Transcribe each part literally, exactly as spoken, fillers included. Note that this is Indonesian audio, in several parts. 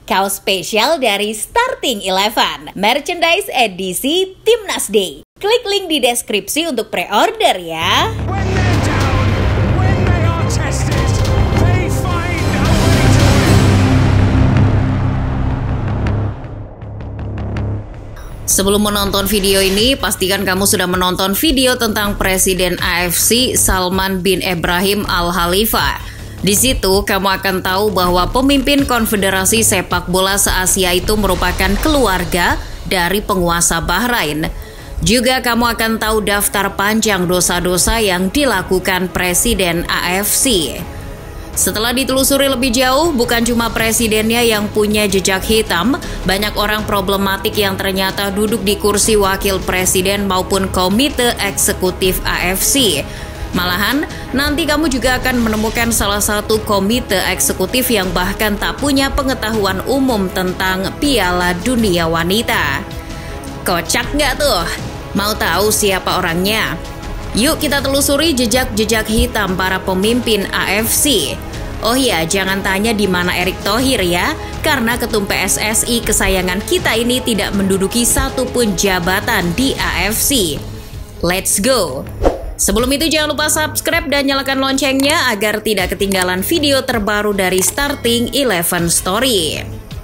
Kaos spesial dari Starting Eleven, merchandise edisi Timnas Day. Klik link di deskripsi untuk pre-order ya. Sebelum menonton video ini, pastikan kamu sudah menonton video tentang Presiden A F C Salman bin Ibrahim Al Khalifa. Di situ kamu akan tahu bahwa pemimpin Konfederasi Sepak Bola se-Asia itu merupakan keluarga dari penguasa Bahrain. Juga kamu akan tahu daftar panjang dosa-dosa yang dilakukan Presiden A F C. Setelah ditelusuri lebih jauh, bukan cuma presidennya yang punya jejak hitam, banyak orang problematik yang ternyata duduk di kursi wakil presiden maupun komite eksekutif A F C. Malahan, nanti kamu juga akan menemukan salah satu komite eksekutif yang bahkan tak punya pengetahuan umum tentang Piala Dunia Wanita. Kocak nggak tuh? Mau tahu siapa orangnya? Yuk kita telusuri jejak-jejak hitam para pemimpin A F C. Oh iya, jangan tanya di mana Erick Thohir ya, karena ketum P S S I kesayangan kita ini tidak menduduki satupun jabatan di A F C. Let's go! Sebelum itu jangan lupa subscribe dan nyalakan loncengnya agar tidak ketinggalan video terbaru dari Starting Eleven Story.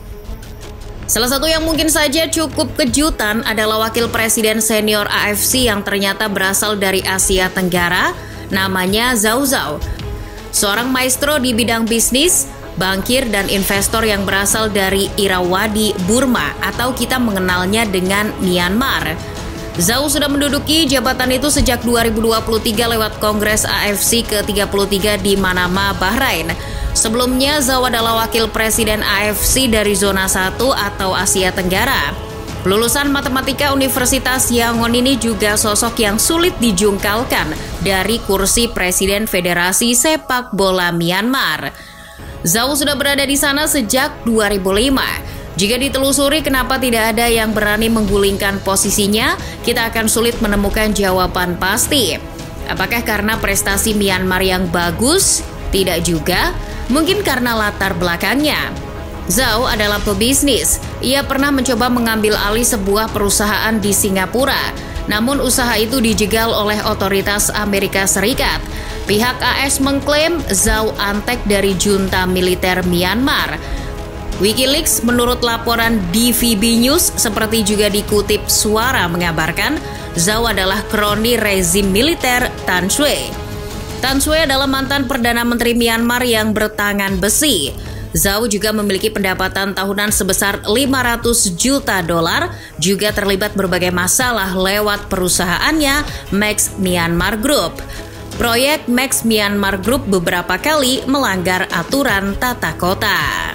Salah satu yang mungkin saja cukup kejutan adalah wakil presiden senior A F C yang ternyata berasal dari Asia Tenggara, namanya Zhao Zhao. Seorang maestro di bidang bisnis, bankir, dan investor yang berasal dari Irrawaddy, Burma, atau kita mengenalnya dengan Myanmar. Zhao sudah menduduki jabatan itu sejak dua ribu dua puluh tiga lewat Kongres A F C ke tiga puluh tiga di Manama, Bahrain. Sebelumnya, Zhao adalah wakil presiden A F C dari zona satu atau Asia Tenggara. Lulusan matematika Universitas Yangon ini juga sosok yang sulit dijungkalkan dari kursi Presiden Federasi Sepak Bola Myanmar. Zhao sudah berada di sana sejak dua ribu lima. Jika ditelusuri kenapa tidak ada yang berani menggulingkan posisinya, kita akan sulit menemukan jawaban pasti. Apakah karena prestasi Myanmar yang bagus? Tidak juga. Mungkin karena latar belakangnya. Zhao adalah pebisnis. Ia pernah mencoba mengambil alih sebuah perusahaan di Singapura. Namun usaha itu dijegal oleh otoritas Amerika Serikat. Pihak A S mengklaim Zhao antek dari junta militer Myanmar. Wikileaks menurut laporan D V B News seperti juga dikutip Suara mengabarkan Zhao adalah kroni rezim militer Tan Shwe. Tan Shwe adalah mantan Perdana Menteri Myanmar yang bertangan besi. Zhao juga memiliki pendapatan tahunan sebesar lima ratus juta dolar, juga terlibat berbagai masalah lewat perusahaannya Max Myanmar Group. Proyek Max Myanmar Group beberapa kali melanggar aturan tata kota.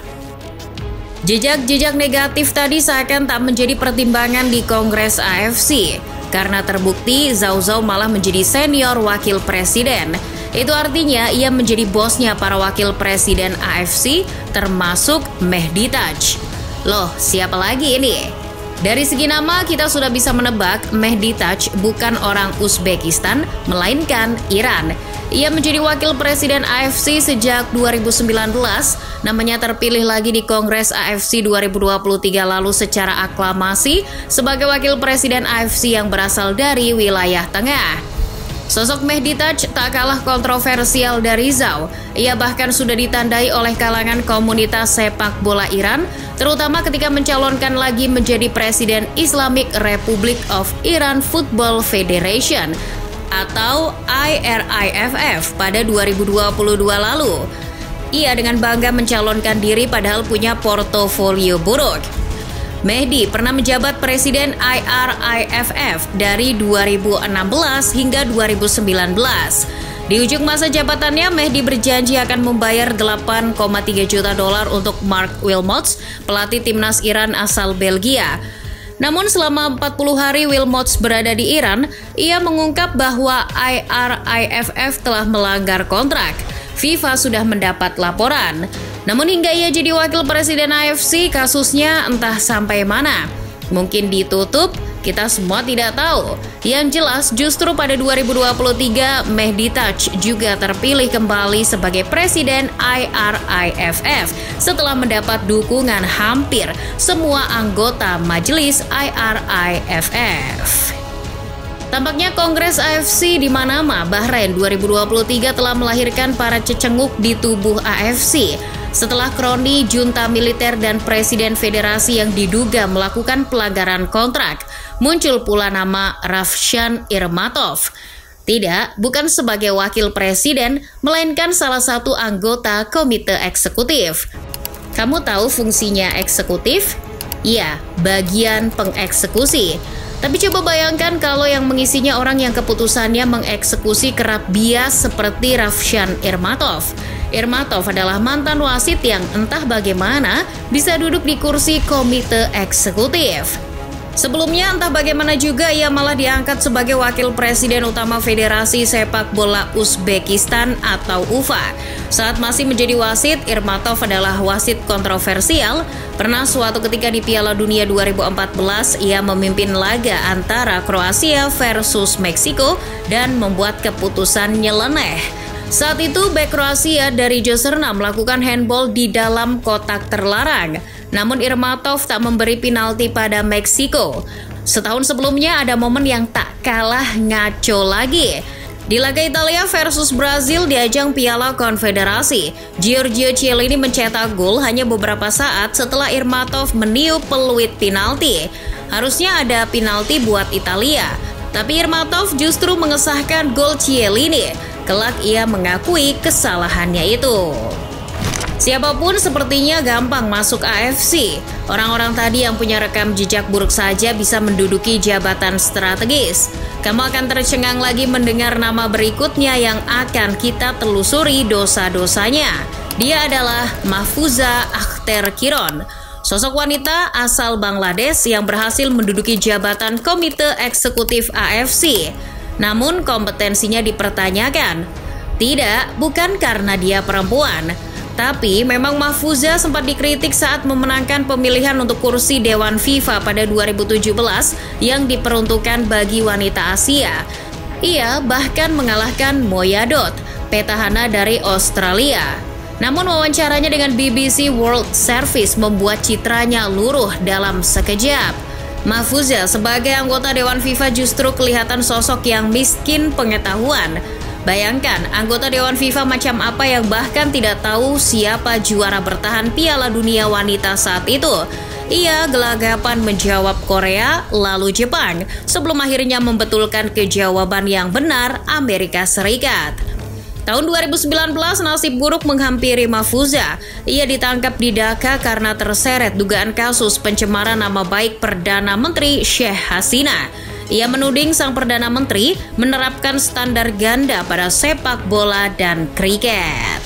Jejak-jejak negatif tadi seakan tak menjadi pertimbangan di Kongres A F C, karena terbukti Zhao Zhao malah menjadi senior wakil presiden. Itu artinya ia menjadi bosnya para wakil presiden A F C termasuk Mehdi Taj. Loh, siapa lagi ini? Dari segi nama kita sudah bisa menebak Mehdi Taj bukan orang Uzbekistan, melainkan Iran. Ia menjadi wakil presiden A F C sejak dua ribu sembilan belas. Namanya terpilih lagi di Kongres A F C dua ribu dua puluh tiga lalu secara aklamasi sebagai wakil presiden A F C yang berasal dari wilayah tengah. Sosok Mehdi Taj tak kalah kontroversial dari Zhao. Ia bahkan sudah ditandai oleh kalangan komunitas sepak bola Iran, terutama ketika mencalonkan lagi menjadi Presiden Islamic Republic of Iran Football Federation atau I R I F F pada dua ribu dua puluh dua lalu. Ia dengan bangga mencalonkan diri padahal punya portofolio buruk. Mehdi pernah menjabat Presiden I R I F F dari dua ribu enam belas hingga dua ribu sembilan belas. Di ujung masa jabatannya, Mehdi berjanji akan membayar delapan koma tiga juta dolar untuk Mark Wilmots, pelatih timnas Iran asal Belgia. Namun selama empat puluh hari Wilmots berada di Iran, ia mengungkap bahwa I R I F F telah melanggar kontrak. FIFA sudah mendapat laporan. Namun hingga ia jadi wakil presiden A F C, kasusnya entah sampai mana. Mungkin ditutup, Kita semua tidak tahu. Yang jelas justru pada dua ribu dua puluh tiga Mehdi Taj juga terpilih kembali sebagai Presiden I R I F F setelah mendapat dukungan hampir semua anggota Majelis I R I F F. Tampaknya Kongres A F C di Manama, Bahrain dua ribu dua puluh tiga telah melahirkan para cecenguk di tubuh A F C. Setelah kroni junta militer dan presiden federasi yang diduga melakukan pelanggaran kontrak, muncul pula nama Ravshan Irmatov. Tidak, bukan sebagai wakil presiden, melainkan salah satu anggota komite eksekutif. Kamu tahu fungsinya eksekutif? Iya, bagian pengeksekusi. Tapi coba bayangkan kalau yang mengisinya orang yang keputusannya mengeksekusi kerap bias seperti Ravshan Irmatov. Irmatov adalah mantan wasit yang entah bagaimana bisa duduk di kursi komite eksekutif. Sebelumnya entah bagaimana juga ia malah diangkat sebagai wakil presiden utama Federasi Sepak Bola Uzbekistan atau U F A. Saat masih menjadi wasit, Irmatov adalah wasit kontroversial. Pernah suatu ketika di Piala Dunia dua ribu empat belas, ia memimpin laga antara Kroasia versus Meksiko dan membuat keputusan nyeleneh. Saat itu, bek Kroasia dari Joserna melakukan handball di dalam kotak terlarang. Namun Irmatov tak memberi penalti pada Meksiko. Setahun sebelumnya ada momen yang tak kalah ngaco lagi. Di laga Italia versus Brazil di ajang Piala Konfederasi, Giorgio Chiellini mencetak gol hanya beberapa saat setelah Irmatov meniup peluit penalti. Harusnya ada penalti buat Italia, tapi Irmatov justru mengesahkan gol Chiellini. Kelak ia mengakui kesalahannya itu. Siapapun sepertinya gampang masuk A F C. Orang-orang tadi yang punya rekam jejak buruk saja bisa menduduki jabatan strategis. Kamu akan tercengang lagi mendengar nama berikutnya yang akan kita telusuri dosa-dosanya. Dia adalah Mahfuza Akhter Kiron, sosok wanita asal Bangladesh yang berhasil menduduki jabatan Komite Eksekutif A F C. Namun kompetensinya dipertanyakan. Tidak, bukan karena dia perempuan. Tapi memang Mahfuza sempat dikritik saat memenangkan pemilihan untuk kursi Dewan FIFA pada dua ribu tujuh belas yang diperuntukkan bagi wanita Asia. Ia bahkan mengalahkan Moyadot, petahana dari Australia. Namun wawancaranya dengan B B C World Service membuat citranya luruh dalam sekejap. Mahfuza sebagai anggota Dewan FIFA justru kelihatan sosok yang miskin pengetahuan. Bayangkan, anggota Dewan FIFA macam apa yang bahkan tidak tahu siapa juara bertahan Piala Dunia Wanita saat itu. Ia gelagapan menjawab Korea, lalu Jepang, sebelum akhirnya membetulkan kejawaban yang benar Amerika Serikat. Tahun dua ribu sembilan belas, nasib buruk menghampiri Mahfuza. Ia ditangkap di Dhaka karena terseret dugaan kasus pencemaran nama baik Perdana Menteri Sheikh Hasina. Ia menuding sang Perdana Menteri menerapkan standar ganda pada sepak bola dan kriket.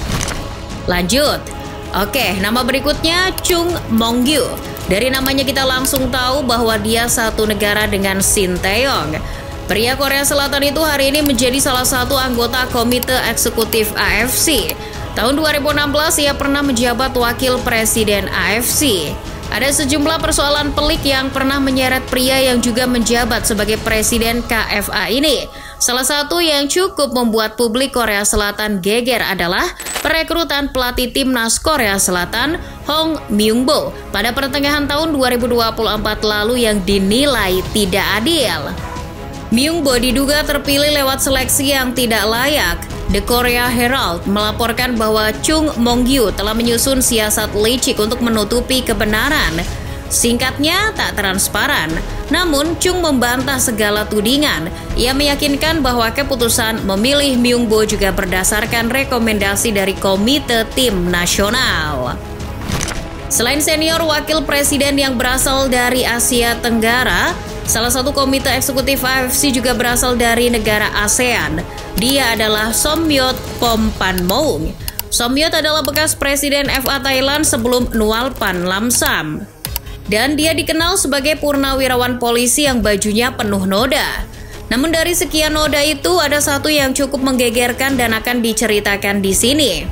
Lanjut. Oke, nama berikutnya Chung Mong-gyu. Dari namanya kita langsung tahu bahwa dia satu negara dengan Shin Tae-yong. Pria Korea Selatan itu hari ini menjadi salah satu anggota Komite Eksekutif A F C. Tahun dua ribu enam belas ia pernah menjabat wakil presiden A F C. Ada sejumlah persoalan pelik yang pernah menyeret pria yang juga menjabat sebagai presiden K F A ini. Salah satu yang cukup membuat publik Korea Selatan geger adalah perekrutan pelatih timnas Korea Selatan Hong Myung-bo pada pertengahan tahun dua ribu dua puluh empat lalu yang dinilai tidak adil. Myung-bo diduga terpilih lewat seleksi yang tidak layak. The Korea Herald melaporkan bahwa Chung Mong-gyu telah menyusun siasat licik untuk menutupi kebenaran. Singkatnya, tak transparan. Namun, Chung membantah segala tudingan. Ia meyakinkan bahwa keputusan memilih Myung-bo juga berdasarkan rekomendasi dari Komite Tim Nasional. Selain senior wakil presiden yang berasal dari Asia Tenggara, salah satu komite eksekutif A F C juga berasal dari negara ASEAN. Dia adalah Somyot Phompanmhoeng. Somyot adalah bekas presiden F A Thailand sebelum Nualpan Lamsam. Dan dia dikenal sebagai purnawirawan polisi yang bajunya penuh noda. Namun dari sekian noda itu ada satu yang cukup menggegerkan dan akan diceritakan di sini.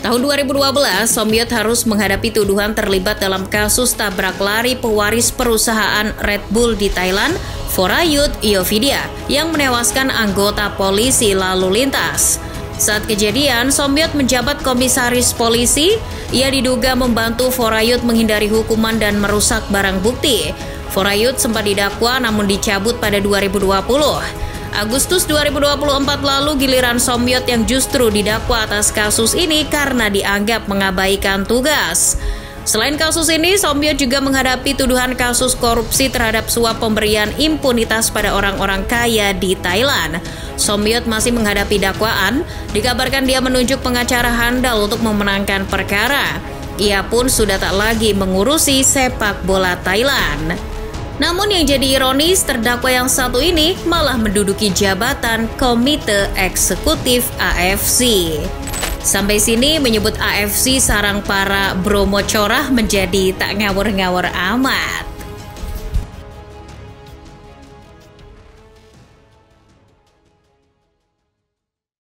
Tahun dua ribu dua belas, Somyot harus menghadapi tuduhan terlibat dalam kasus tabrak lari pewaris perusahaan Red Bull di Thailand, Forayut Iovidia, yang menewaskan anggota polisi lalu lintas. Saat kejadian, Somyot menjabat komisaris polisi. Ia diduga membantu Forayut menghindari hukuman dan merusak barang bukti. Forayut sempat didakwa namun dicabut pada dua ribu dua puluh. Agustus dua ribu dua puluh empat lalu giliran Somyot yang justru didakwa atas kasus ini karena dianggap mengabaikan tugas. Selain kasus ini, Somyot juga menghadapi tuduhan kasus korupsi terhadap suap pemberian impunitas pada orang-orang kaya di Thailand. Somyot masih menghadapi dakwaan, dikabarkan dia menunjuk pengacara handal untuk memenangkan perkara. Ia pun sudah tak lagi mengurusi sepak bola Thailand. Namun yang jadi ironis, terdakwa yang satu ini malah menduduki jabatan Komite Eksekutif A F C. Sampai sini menyebut A F C sarang para Bromo Corah menjadi tak ngawur-ngawur amat.